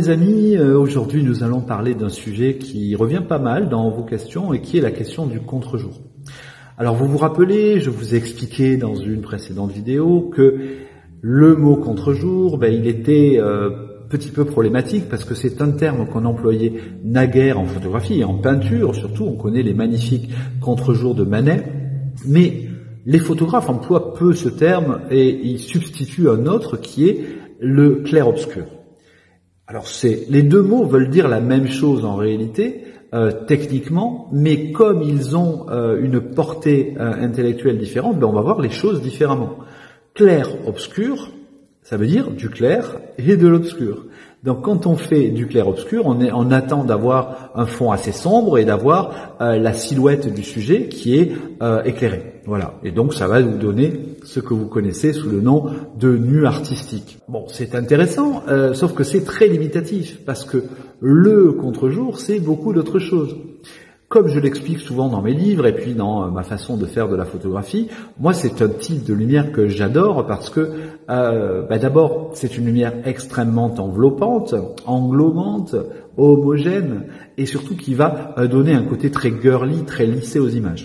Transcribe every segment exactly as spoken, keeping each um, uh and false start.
les amis, euh, aujourd'hui nous allons parler d'un sujet qui revient pas mal dans vos questions et qui est la question du contre-jour. Alors vous vous rappelez, je vous ai expliqué dans une précédente vidéo que le mot contre-jour, ben, il était euh, petit peu problématique parce que c'est un terme qu'on employait naguère en photographie et en peinture, surtout on connaît les magnifiques contre-jours de Manet, mais les photographes emploient peu ce terme et ils substituent un autre qui est le clair-obscur. Alors c'est les deux mots veulent dire la même chose en réalité, euh, techniquement, mais comme ils ont euh, une portée euh, intellectuelle différente, ben on va voir les choses différemment. Clair-obscur, ça veut dire du clair et de l'obscur. Donc quand on fait du clair-obscur, on, est, on attend d'avoir un fond assez sombre et d'avoir euh, la silhouette du sujet qui est euh, éclairée. Voilà. Et donc ça va vous donner ce que vous connaissez sous le nom de nu artistique. Bon, c'est intéressant, euh, sauf que c'est très limitatif parce que le contre-jour, c'est beaucoup d'autres choses. Comme je l'explique souvent dans mes livres et puis dans ma façon de faire de la photographie, moi c'est un type de lumière que j'adore parce que euh, bah d'abord c'est une lumière extrêmement enveloppante, englobante, homogène et surtout qui va donner un côté très girly, très lissé aux images.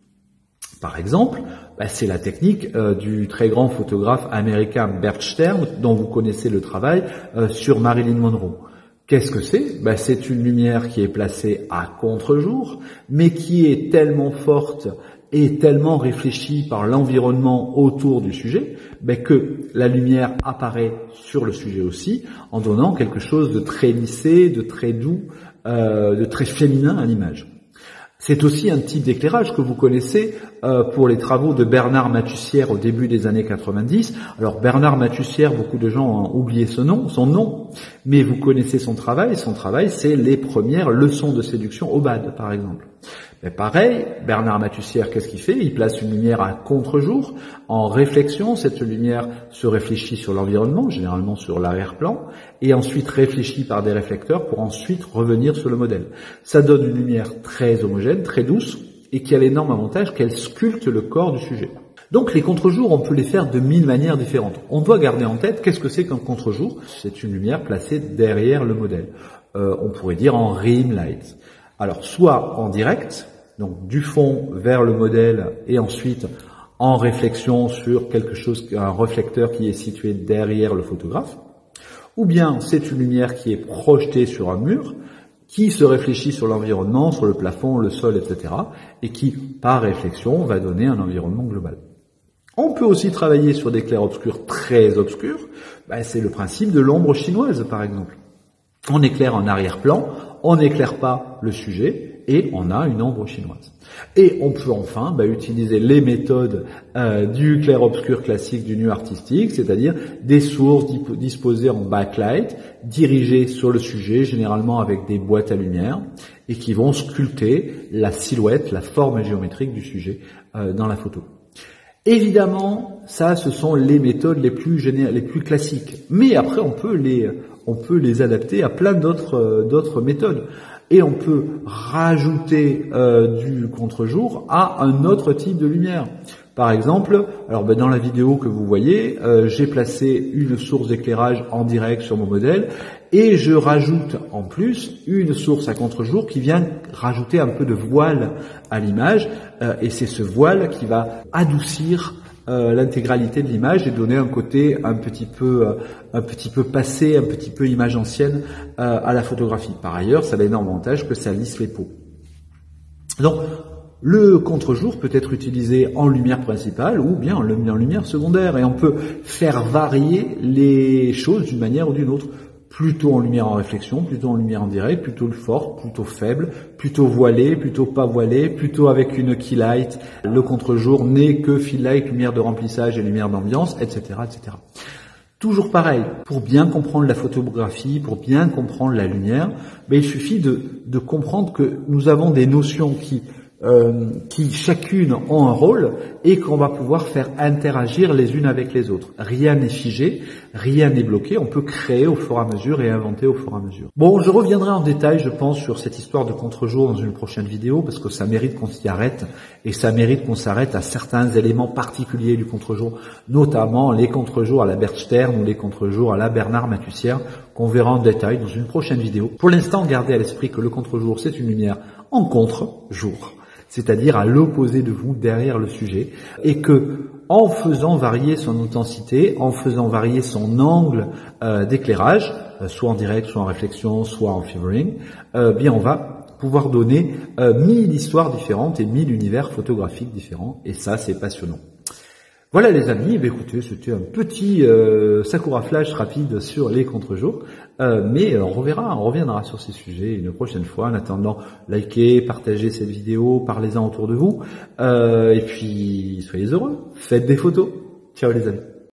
Par exemple, bah c'est la technique euh, du très grand photographe américain Bert Stern dont vous connaissez le travail euh, sur Marilyn Monroe. Qu'est-ce que c'est? Ben, c'est une lumière qui est placée à contre-jour, mais qui est tellement forte et tellement réfléchie par l'environnement autour du sujet, ben, que la lumière apparaît sur le sujet aussi, en donnant quelque chose de très lissé, de très doux, euh, de très féminin à l'image. C'est aussi un type d'éclairage que vous connaissez euh, pour les travaux de Bernard Mathussière au début des années quatre-vingt-dix. Alors Bernard Mathussière, beaucoup de gens ont oublié ce nom, son nom, mais vous connaissez son travail. Son travail, c'est les premières leçons de séduction au B A D, par exemple. Mais pareil, Bernard Mathussière, qu'est-ce qu'il fait? Il place une lumière à contre-jour, en réflexion. Cette lumière se réfléchit sur l'environnement, généralement sur l'arrière-plan, et ensuite réfléchit par des réflecteurs pour ensuite revenir sur le modèle. Ça donne une lumière très homogène, très douce, et qui a l'énorme avantage qu'elle sculpte le corps du sujet. Donc les contre-jours, on peut les faire de mille manières différentes. On doit garder en tête qu'est-ce que c'est qu'un contre-jour. C'est une lumière placée derrière le modèle. Euh, on pourrait dire en rim light. Alors, soit en direct, donc du fond vers le modèle et ensuite en réflexion sur quelque chose, un réflecteur qui est situé derrière le photographe, ou bien c'est une lumière qui est projetée sur un mur, qui se réfléchit sur l'environnement, sur le plafond, le sol, et cetera, et qui, par réflexion, va donner un environnement global. On peut aussi travailler sur des clairs-obscurs très obscurs, ben, c'est le principe de l'ombre chinoise, par exemple. On éclaire en arrière-plan, on n'éclaire pas le sujet et on a une ombre chinoise. Et on peut enfin bah, utiliser les méthodes euh, du clair-obscur classique du nu artistique, c'est-à-dire des sources disposées en backlight, dirigées sur le sujet, généralement avec des boîtes à lumière, et qui vont sculpter la silhouette, la forme géométrique du sujet euh, dans la photo. Évidemment, ça, ce sont les méthodes les plus géné- les plus classiques. Mais après, on peut les, on peut les adapter à plein d'autres, euh, d'autres méthodes. Et on peut rajouter euh, du contre-jour à un autre type de lumière. Par exemple, alors ben, dans la vidéo que vous voyez, euh, j'ai placé une source d'éclairage en direct sur mon modèle et je rajoute en plus une source à contre-jour qui vient rajouter un peu de voile à l'image euh, et c'est ce voile qui va adoucir euh, l'intégralité de l'image et donner un côté un petit peu euh, un petit peu passé, un petit peu image ancienne euh, à la photographie. Par ailleurs, ça a l'énorme avantage que ça lisse les peaux. Donc le contre-jour peut être utilisé en lumière principale ou bien en lumière secondaire et on peut faire varier les choses d'une manière ou d'une autre. Plutôt en lumière en réflexion, plutôt en lumière en direct, plutôt forte, plutôt faible, plutôt voilée, plutôt pas voilée, plutôt avec une key light. Le contre-jour n'est que fill light, lumière de remplissage et lumière d'ambiance, et cetera, et cetera. Toujours pareil, pour bien comprendre la photographie, pour bien comprendre la lumière, ben, il suffit de, de comprendre que nous avons des notions qui Euh, qui chacune ont un rôle et qu'on va pouvoir faire interagir les unes avec les autres. Rien n'est figé, rien n'est bloqué, on peut créer au fur et à mesure et inventer au fur et à mesure. Bon, je reviendrai en détail, je pense, sur cette histoire de contre-jour dans une prochaine vidéo parce que ça mérite qu'on s'y arrête et ça mérite qu'on s'arrête à certains éléments particuliers du contre-jour, notamment les contre-jours à la Bert Stern ou les contre-jours à la Bernard Mathussière qu'on verra en détail dans une prochaine vidéo. Pour l'instant, gardez à l'esprit que le contre-jour, c'est une lumière en contre-jour, c'est-à-dire à l'opposé de vous, derrière le sujet, et que en faisant varier son intensité, en faisant varier son angle euh, d'éclairage, euh, soit en direct, soit en réflexion, soit en favoring, euh, bien on va pouvoir donner euh, mille histoires différentes et mille univers photographiques différents, et ça c'est passionnant. Voilà les amis, eh bien, écoutez, c'était un petit euh, Sakura Flash rapide sur les contre-jours, euh, mais on reverra, on reviendra sur ces sujets une prochaine fois. En attendant, likez, partagez cette vidéo, parlez-en autour de vous, euh, et puis soyez heureux, faites des photos. Ciao les amis.